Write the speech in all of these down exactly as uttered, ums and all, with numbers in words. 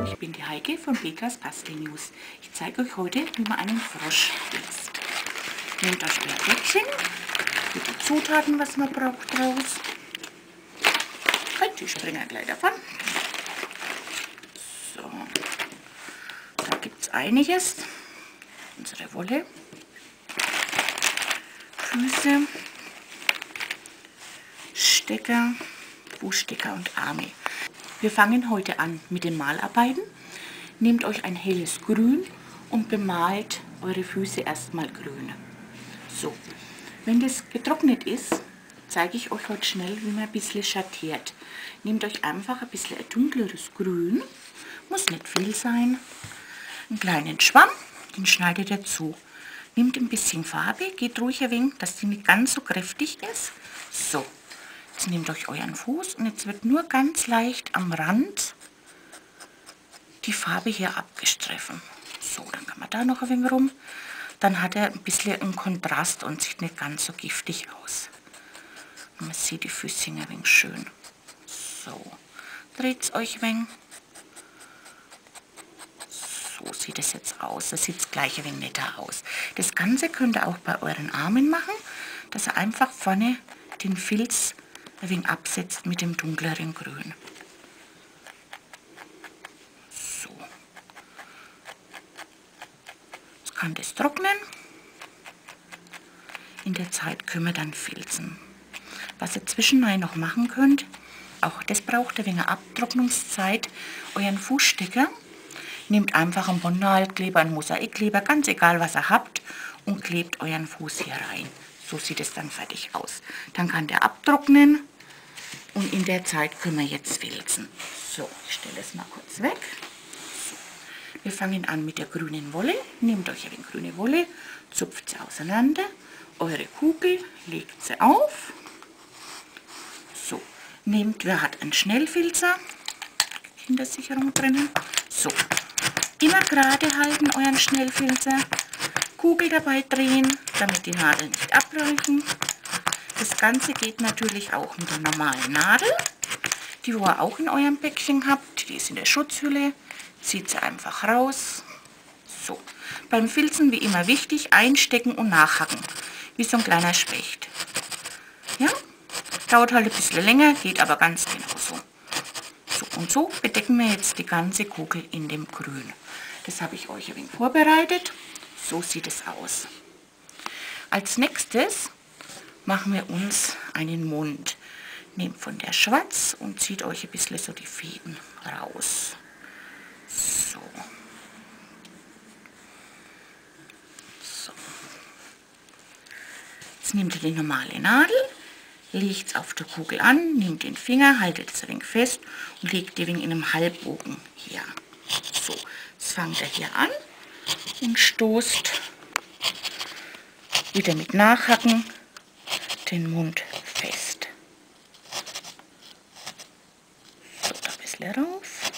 ich bin die Heike von Petras Bastelnews. Ich zeige euch heute, wie man einen Frosch filzt. Nehmt euch euer Päckchen, mit den Zutaten, was man braucht, raus. Halt, ich springe gleich davon. So, da gibt es einiges. Unsere Wolle, Füße, Stecker, Fußstecker und Arme. Wir fangen heute an mit den Malarbeiten. Nehmt euch ein helles Grün und bemalt eure Füße erstmal grün. So, wenn das getrocknet ist, zeige ich euch heute schnell, wie man ein bisschen schattiert. Nehmt euch einfach ein bisschen ein dunkleres Grün, muss nicht viel sein, einen kleinen Schwamm, den schneidet ihr zu. Nehmt ein bisschen Farbe, geht ruhig ein wenig, dass die nicht ganz so kräftig ist. So. Jetzt nehmt euch euren Fuß und jetzt wird nur ganz leicht am Rand die Farbe hier abgestriffen. So, dann kann man da noch ein wenig rum. Dann hat er ein bisschen einen Kontrast und sieht nicht ganz so giftig aus. Und man sieht die Füßchen ein wenig schön. So, dreht es euch ein wenig. So sieht es jetzt aus. Das sieht gleich ein wenig netter aus. Das Ganze könnt ihr auch bei euren Armen machen, dass ihr einfach vorne den Filz ein wenig absetzt mit dem dunkleren Grün. So. Jetzt kann das trocknen. In der Zeit können wir dann filzen. Was ihr zwischendurch noch machen könnt, auch das braucht ein wenig Abtrocknungszeit, euren Fußstecker. Nehmt einfach einen Bonalkleber, einen Mosaikkleber, ganz egal was ihr habt, und klebt euren Fuß hier rein. So sieht es dann fertig aus. Dann kann der abtrocknen und in der Zeit können wir jetzt filzen. So, ich stelle es mal kurz weg. So. Wir fangen an mit der grünen Wolle. Nehmt euch eine grüne Wolle, zupft sie auseinander. Eure Kugel legt sie auf. So, nehmt, wer hat einen Schnellfilzer? Kindersicherung drinnen. So, immer gerade halten euren Schnellfilzer. Kugel dabei drehen, damit die Nadeln nicht abbrechen. Das Ganze geht natürlich auch mit der normalen Nadel, die wo ihr auch in eurem Päckchen habt. Die ist in der Schutzhülle. Zieht sie einfach raus. So. Beim Filzen wie immer wichtig, einstecken und nachhacken. Wie so ein kleiner Specht. Ja? Dauert halt ein bisschen länger, geht aber ganz genauso. So, und so bedecken wir jetzt die ganze Kugel in dem Grün. Das habe ich euch ein wenig vorbereitet. So sieht es aus. Als nächstes machen wir uns einen Mund. Nehmt von der Schwarz und zieht euch ein bisschen so die Fäden raus. So. So. Jetzt nehmt ihr die normale Nadel, legt es auf der Kugel an, nehmt den Finger, haltet es ein wenig fest und legt die wenig in einem Halbbogen hier. So, jetzt fangt ihr hier an und stoßt wieder mit Nachhacken den Mund fest. So, da ein bisschen rauf.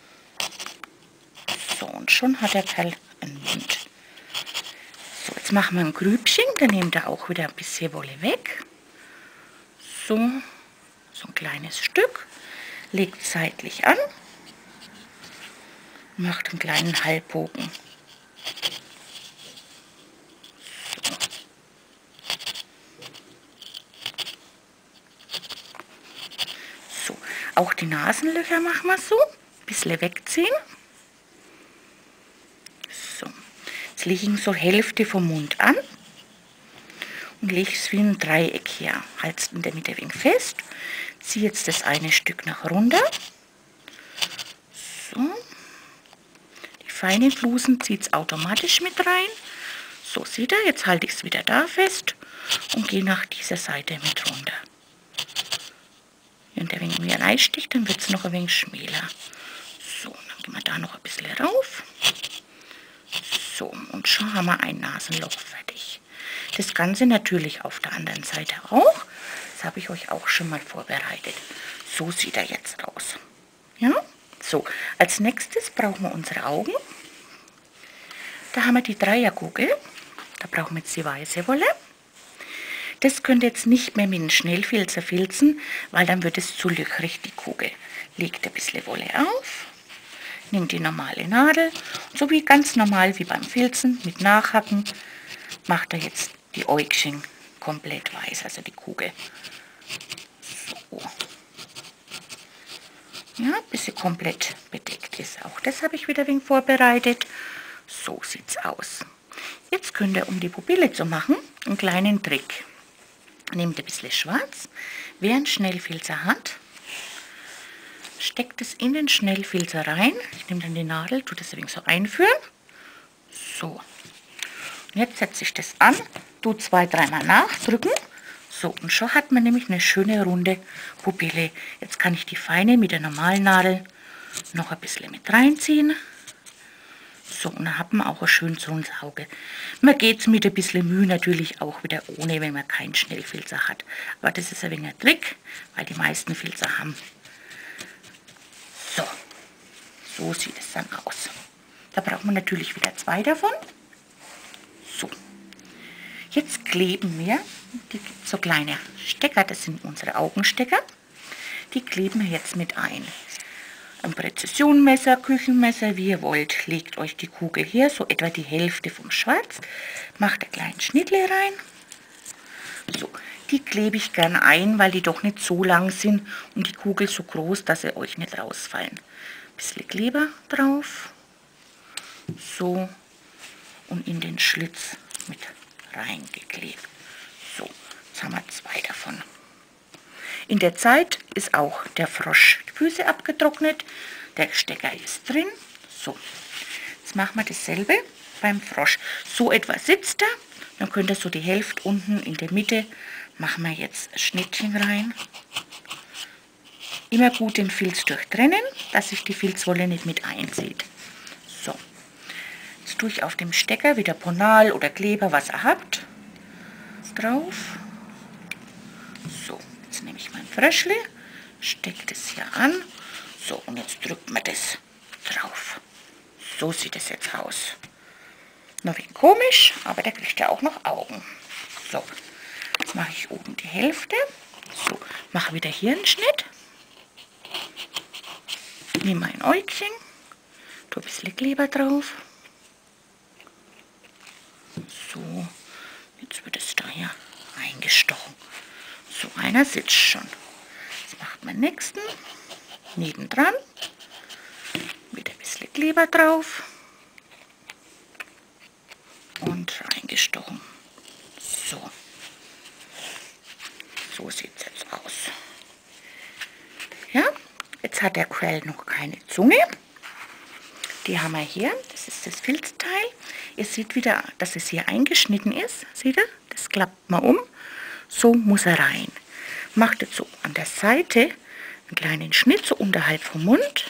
So, und schon hat der Kerl einen Mund. So, jetzt machen wir ein Grübchen, dann nehmt ihr auch wieder ein bisschen Wolle weg. So, so ein kleines Stück. Legt seitlich an. Macht einen kleinen Halbbogen. So. Auch die Nasenlöcher machen wir so. Ein bisschen wegziehen. So. Jetzt lege ich so Hälfte vom Mund an. Und lege es wie ein Dreieck her. Halte es in der Mitte ein wenig fest. Ziehe jetzt das eine Stück nach runter. So. Die feinen Flusen zieht es automatisch mit rein. So, seht ihr, jetzt halte ich es wieder da fest und gehe nach dieser Seite mit runter. Wenn der wenig mehr reinsticht, dann wird es noch ein wenig schmäler. So, dann gehen wir da noch ein bisschen rauf. So, und schon haben wir ein Nasenloch fertig. Das Ganze natürlich auf der anderen Seite auch. Das habe ich euch auch schon mal vorbereitet. So sieht er jetzt aus. Ja? So, als nächstes brauchen wir unsere Augen. Da haben wir die Dreierkugel. Da brauchen wir jetzt die weiße Wolle. Das könnt ihr jetzt nicht mehr mit dem Schnellfilzer filzen, weil dann wird es zu löchrig, die Kugel. Legt ein bisschen Wolle auf, nehmt die normale Nadel, so wie ganz normal wie beim Filzen mit Nachhacken, macht er jetzt die Äugchen komplett weiß, also die Kugel. So. Ja, bis sie komplett bedeckt ist. Auch das habe ich wieder ein wenig vorbereitet. So sieht es aus. Jetzt könnt ihr, um die Pupille zu machen, einen kleinen Trick. Nehmt ein bisschen schwarz. Wer einen Schnellfilzer hat, steckt es in den Schnellfilzer rein. Ich nehme dann die Nadel, tue das ein wenig so einführen. So. Und jetzt setze ich das an, tue zwei, dreimal nachdrücken. So, und schon hat man nämlich eine schöne runde Pupille. Jetzt kann ich die feine mit der normalen Nadel noch ein bisschen mit reinziehen. So, und dann hat man auch ein schönes rundes Auge. Man geht es mit ein bisschen Mühe natürlich auch wieder ohne, wenn man keinen Schnellfilzer hat. Aber das ist ein wenig ein Trick, weil die meisten Filzer haben. So, so sieht es dann aus. Da braucht man natürlich wieder zwei davon. So, jetzt kleben wir die, so kleine Stecker, das sind unsere Augenstecker. Die kleben wir jetzt mit ein. Ein Präzisionmesser, Küchenmesser, wie ihr wollt, legt euch die Kugel her, so etwa die Hälfte vom Schwarz, macht einen kleinen Schnittle rein. So, die klebe ich gern ein, weil die doch nicht so lang sind und die Kugel so groß, dass sie euch nicht rausfallen. Ein bisschen Kleber drauf, so, und in den Schlitz mit reingeklebt. So, jetzt haben wir zwei davon. In der Zeit ist auch der Frosch die Füße abgetrocknet, der Stecker ist drin. So, jetzt machen wir dasselbe beim Frosch. So etwa sitzt er, dann könnt ihr so die Hälfte unten in der Mitte, machen wir jetzt ein Schnittchen rein. Immer gut den Filz durchtrennen, dass sich die Filzwolle nicht mit einzieht. So, jetzt tue ich auf dem Stecker wieder Ponal oder Kleber, was ihr habt, drauf. So. Jetzt nehme ich mein Fröschli, stecke das hier an. So, und jetzt drückt man das drauf. So sieht es jetzt aus. Noch ein wenig komisch, aber der kriegt ja auch noch Augen. So, jetzt mache ich oben die Hälfte. So, mache wieder hier einen Schnitt. Nehme mein Äugchen, tue ein bisschen Kleber drauf. So, jetzt wird es da hier eingestochen. So, einer sitzt schon. Jetzt macht man den nächsten nebendran. Wieder ein bisschen Kleber drauf. Und reingestochen. So. So sieht es jetzt aus. Ja, jetzt hat der Quell noch keine Zunge. Die haben wir hier. Das ist das Filzteil. Ihr seht wieder, dass es hier eingeschnitten ist. Seht ihr? Das klappt man um. So muss er rein. Macht jetzt so an der Seite einen kleinen Schnitt, so unterhalb vom Mund.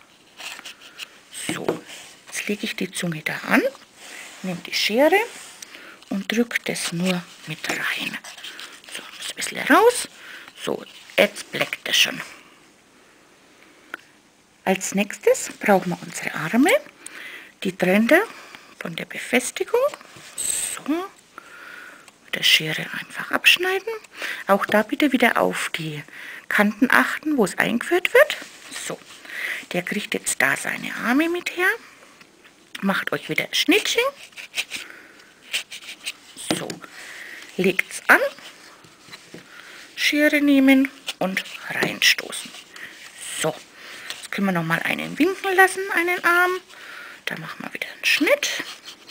So, jetzt lege ich die Zunge da an, nehme die Schere und drücke das nur mit rein. So, muss ein bisschen raus. So, jetzt bleckt das schon. Als nächstes brauchen wir unsere Arme. Die trennt ihr von der Befestigung. So. Der Schere einfach abschneiden. Auch da bitte wieder auf die Kanten achten, wo es eingeführt wird. So, der kriegt jetzt da seine Arme mit her. Macht euch wieder ein Schnittchen. So, legt es an. Schere nehmen und reinstoßen. So, jetzt können wir noch mal einen winken lassen, einen Arm. Da machen wir wieder einen Schnitt.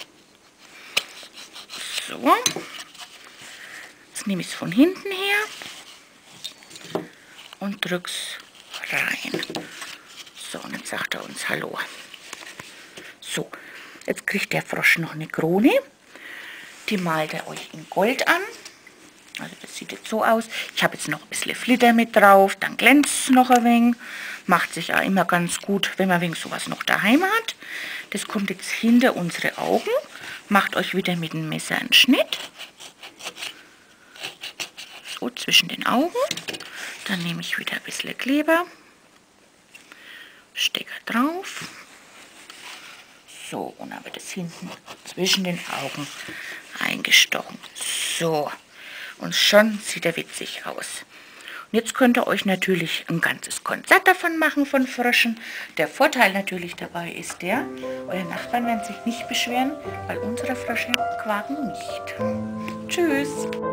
So. Jetzt nehme ich es von hinten her und drücke es rein. So, und jetzt sagt er uns Hallo. So, jetzt kriegt der Frosch noch eine Krone. Die malt er euch in Gold an. Also das sieht jetzt so aus. Ich habe jetzt noch ein bisschen Flitter mit drauf, dann glänzt es noch ein wenig. Macht sich auch immer ganz gut, wenn man wegen sowas noch daheim hat. Das kommt jetzt hinter unsere Augen. Macht euch wieder mit dem Messer einen Schnitt. So, zwischen den Augen. Dann nehme ich wieder ein bisschen Kleber. Stecker drauf. So, und habe das hinten zwischen den Augen eingestochen. So, und schon sieht er witzig aus. Jetzt könnt ihr euch natürlich ein ganzes Konzert davon machen von Fröschen. Der Vorteil natürlich dabei ist der, eure Nachbarn werden sich nicht beschweren, weil unsere Frösche quaken nicht. Tschüss!